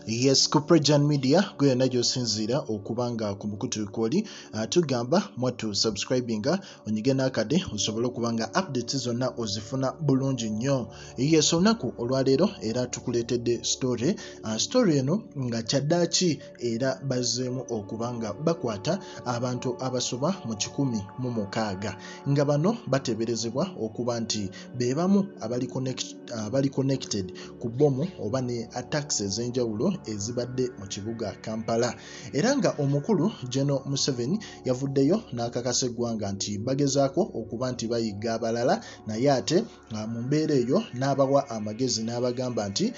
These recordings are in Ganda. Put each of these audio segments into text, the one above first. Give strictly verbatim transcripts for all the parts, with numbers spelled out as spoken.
Yes, ku PROJOURN media gwe najo sinzira okubanga ku mukutu kwoli uh, tugamba mwatu subscribinga onyige nakade osobola okubanga updates zonna ozifuna bulungi nnyo. Yes, olunaku olwaleero era tukuletedde story uh, story eno nga kyaddaaki era bazzeemu okubanga bakwata abantu abasoba mu kikumi mu mukaaga nga bano bateberezebwa okuba nti bebamu abali connect, uh, bali connected ku bomu oba ne attacks ez'enjawulo ezibadde mu kibuga Kampala era nga omukulu General Museveni yavuddeyo n'akakasa eggwanga nti bagezaako okuba nti bayiga abalala naye ate mu mbeera eyo n'abawa amagezi n'abagamba nti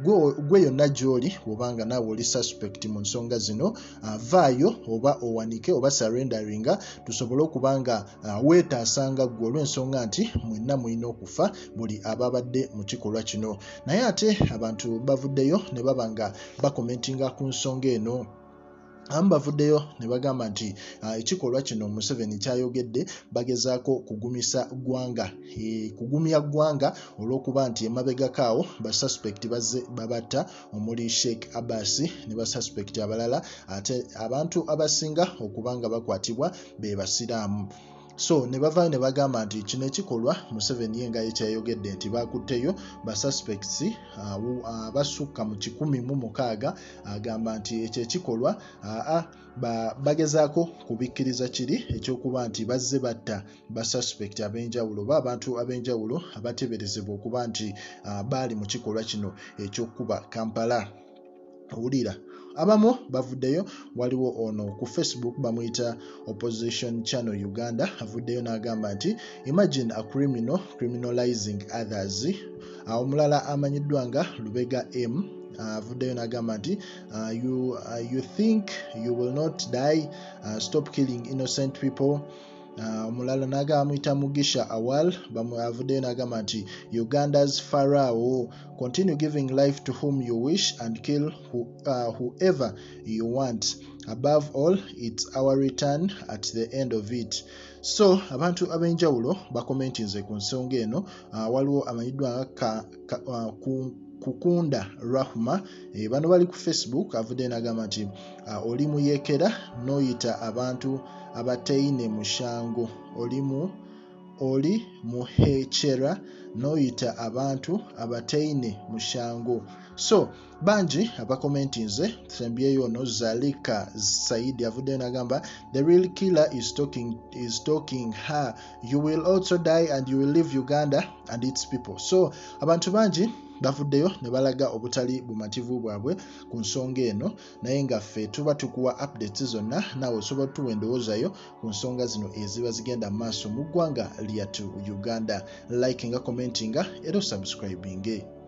gwe yonna gy'oli bw'obanga naawe oli suspect mu nsonga zino vaayo oba owanike oba surrenderinga tusobole okubanga weetaasanga ggwe olw'ensonga nti mwenna mulina okufa buli ababadde mu kikolwa kino. Naye ate abantu bavuddeyo ne babanga bakomentinga ku nsonga eno. Abamu bavuddeyo ne bagamba nti uh, ekikolwa kino Museveni kyayogedde bagezaako kugumisa ggwanga e, kugumya ggwanga olw'okuba nti emabegakaawo basuspect bazze babatta omuli Sheikh Abas ne basuspect abalala ate abantu abasinga okubanga bakwatibwa be basiraamu. So ne bavaayo ne bagamba nti kino ekikolwa Museveni yenga yekyayogedde nti bakutteyo ba suspects abasukka uh, uh, mu kikumi mu mukaaga agamba nti ekyo ekikolwa uh, uh, ba, bagezaako kubikkiriza kiri ekyokuba nti bazze batta ba suspect ab'enjawulo oba abantu ab'enjawulo abateberezebwa okuba nti uh, baali mu kikolwa kino ekyokuba Kampala. Owulira abamu bavuddeyo waliwo ono ku Facebook bamuyita Opposition Channel Uganda avuddeyo n'agamba nti imagine a criminal criminalizing others. Omulala amanyiddwa nga Lubega M avuddeyo n'agamba nti uh, you, uh, you think you will not die, uh, stop killing innocent people. Omulala uh, naga amuyita Mugisha Awal avuddeyo n'agamba nti Uganda's Pharaoh, continue giving life to whom you wish and kill who, uh, whoever you want. Above all, it's our return at the end of it. So abantu ab'enjawulo bakomentinze ku nsonga eno. Uh, waliwo amanyiddwa ka, ka, uh, ku Kukunda Rahma e, bano bali ku Facebook avuddeyo n'agamba nti uh, oli muyekera noyita abantu abateine mushango olimu oli muhechera noyita abantu abateine mushango. So banji abakomentinze sembyeyo no Zalika Saidi avuddeyo n'agamba the real killer is talking is talking her, you will also die and you will leave Uganda and its people. So abantu banji bavuddeyo ne balaga obutali bumativu bwabwe ku nsonga eno naye nga ffe tuba tukuwa updates zonna naawe osobola tuwa endowoozayo ku nsonga zino eziba zigenda mu maaso mu ggwanga lyattu Uganda. Like nga commentinga era subscribinge.